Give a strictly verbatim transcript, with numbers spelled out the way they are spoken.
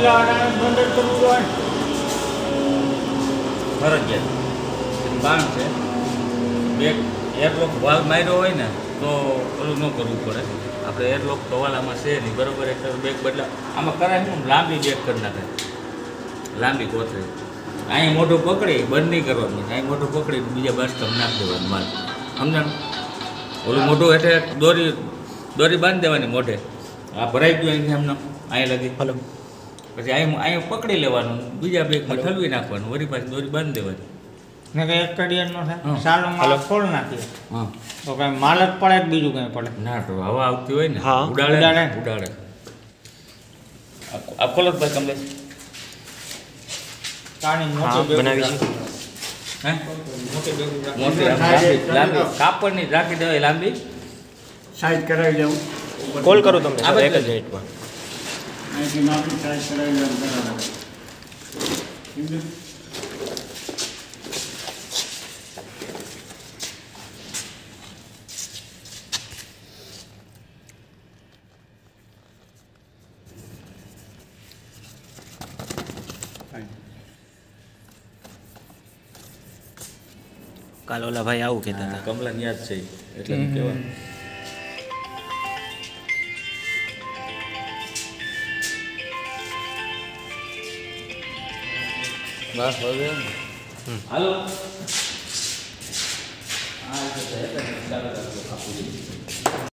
ફરજિયાત બાણ છે બેગ એરલોક વાલ માર્યો હોય ને તો ઓલું ન કરવું પડે. આપણે એરલોક તો વાલામાં છે નહીં બરાબર, એટલે બેગ બદલા આમાં કરાય શું લાંબી બેગ કરી નાખે, લાંબી કોથળી. અહીં મોઢું પકડી બંધ નહીં કરવાનું, અહીં મોઢું પકડી બીજા બાસ્કમ નાખી દેવાનું માલ, સમજાણ? ઓલું મોઢું એટલે દોરી દોરી બાંધી દેવાની મોઢે. આ ભરાઈ ગયું અહીંથી એમને અહીં લગી, પછી અહીં અહીં પકડી લેવાનું, બીજા બેગમાં ઠલવી નાખવાનું, વળી પાછી દોરી બાંધી દેવાની. ને કઈ એક કડિયાર નો થાય સાલો માલ ખોલ નાખીએ હા તો કઈ માલ જ પડે કે બીજું કઈ પડે ના, તો હવા આવતી હોય ને ઉડાડે ઉડાડે. આ ખોલો ભાઈ કમલેશ, કાણી મોટી બનાવી છે હે મોટી લાંબી કાપડની રાખી દેવાય, લાંબી સાઈઝ કરાવી દેવું. કોલ કરું તમને એક જ મિનિટમાં. અહીંથી માપની સાઈઝ કરાવી દેવું બરાબર. કાલ ઓલા ભાઈ આવું કહેતા હતા. કમલાને યાદ છે એટલે કહેવાનું. બસ હવે હાલો હા